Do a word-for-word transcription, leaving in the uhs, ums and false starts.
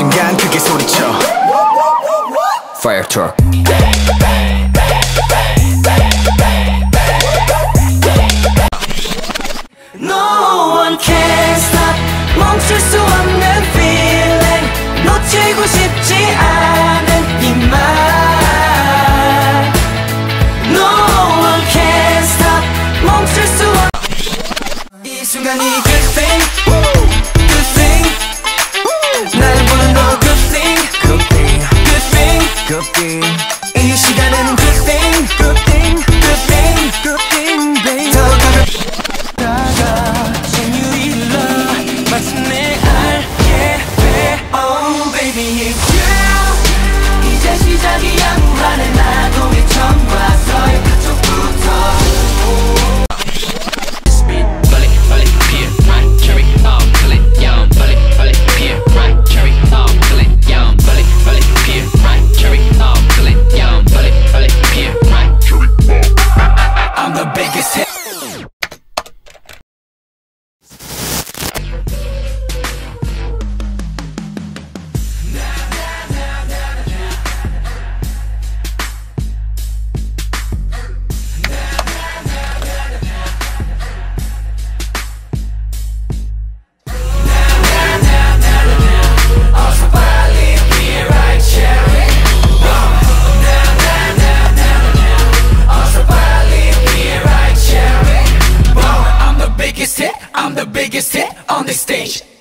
순간 크게 소리쳐 Fire truck. No one can stop 멈출 수 없는 feeling 놓치고 싶지 않은 이 말 No one can stop 멈출 수 없는 이 순간이 good thing good thing 날 보는 너 good thing Good thing, good thing good thing. 이 시간은 good thing good thing good thing good thing baby 더 가깝다가 genuine love 마침내 알게 돼 Oh baby it's you 이제 시작이야 불안해 나도 이 처음과서의 그쪽부터 Speed, bullet, bullet, peer, right, cherry, oh, bullet, young, bullet, bullet, peer, right, cherry, oh, bullet, young, bullet, bullet, peer, right, cherry, oh, bullet, young, bullet, bullet, peer, right, cherry, oh. I'm the biggest hit I'm the biggest hit on the stage.